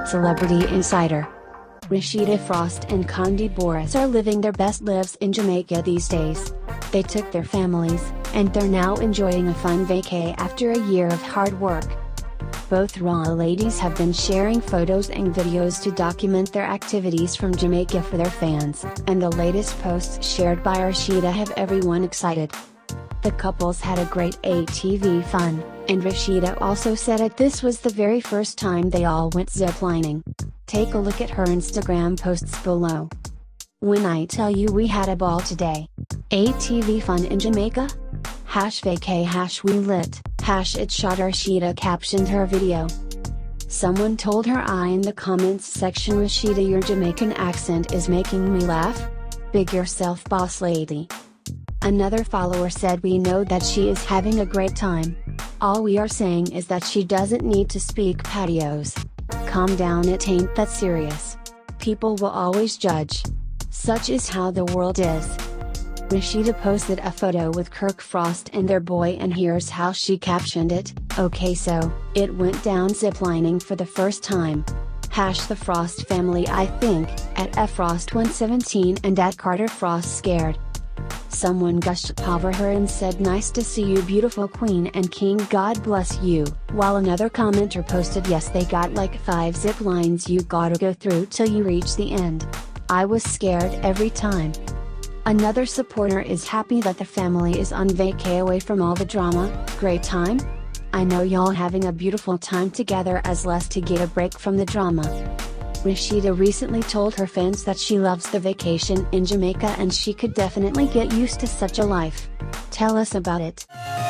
Celebrity Insider. Rasheeda Frost and Kandi Burruss are living their best lives in Jamaica these days. They took their families, and they're now enjoying a fun vacay after a year of hard work. Both royal ladies have been sharing photos and videos to document their activities from Jamaica for their fans, and the latest posts shared by Rasheeda have everyone excited. The couples had a great ATV fun, and Rasheeda also said that this was the very first time they all went ziplining. Take a look at her Instagram posts below. When I tell you we had a ball today. ATV fun in Jamaica? #vacay #we lit, #it shot Rasheeda captioned her video. Someone told her in the comments section, Rasheeda, your Jamaican accent is making me laugh. Big yourself, boss lady. Another follower said, we know that she is having a great time. All we are saying is that she doesn't need to speak patios. Calm down, it ain't that serious. People will always judge. Such is how the world is. Rasheeda posted a photo with Kirk Frost and their boy, and here's how she captioned it. Okay, so, it went down ziplining for the first time. #the Frost family, I think, at @Frost117 and @Carter Frost scared. Someone gushed over her and said, nice to see you, beautiful queen and king, God bless you, while another commenter posted, yes, they got like 5 zip lines you gotta go through till you reach the end. I was scared every time. Another supporter is happy that the family is on vacay away from all the drama. Great time? I know y'all having a beautiful time together, as less to get a break from the drama. Rasheeda recently told her fans that she loves the vacation in Jamaica and she could definitely get used to such a life. Tell us about it.